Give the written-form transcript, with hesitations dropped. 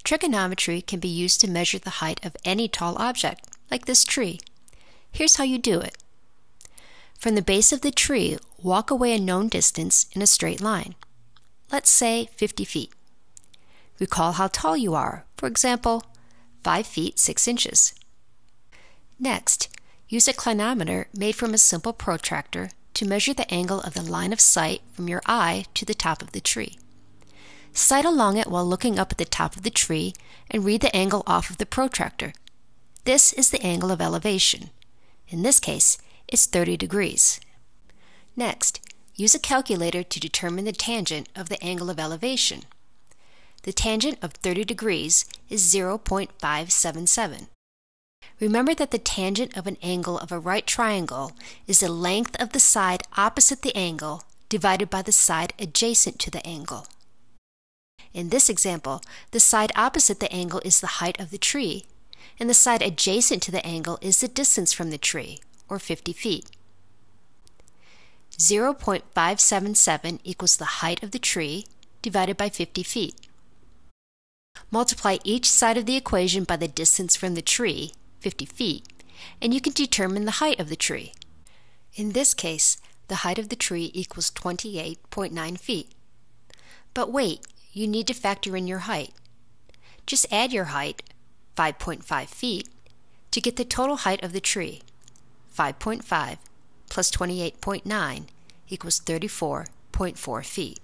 Trigonometry can be used to measure the height of any tall object, like this tree. Here's how you do it. From the base of the tree, walk away a known distance in a straight line. Let's say 50 feet. Recall how tall you are, for example, 5 feet 6 inches. Next, use a clinometer made from a simple protractor to measure the angle of the line of sight from your eye to the top of the tree. Sight along it while looking up at the top of the tree and read the angle off of the protractor. This is the angle of elevation. In this case, it's 30 degrees. Next, use a calculator to determine the tangent of the angle of elevation. The tangent of 30 degrees is 0.577. Remember that the tangent of an angle of a right triangle is the length of the side opposite the angle divided by the side adjacent to the angle. In this example, the side opposite the angle is the height of the tree, and the side adjacent to the angle is the distance from the tree, or 50 feet. 0.577 equals the height of the tree divided by 50 feet. Multiply each side of the equation by the distance from the tree, 50 feet, and you can determine the height of the tree. In this case, the height of the tree equals 28.9 feet. But wait, you need to factor in your height. Just add your height, 5.5 feet, to get the total height of the tree. 5.5 plus 28.9 equals 34.4 feet.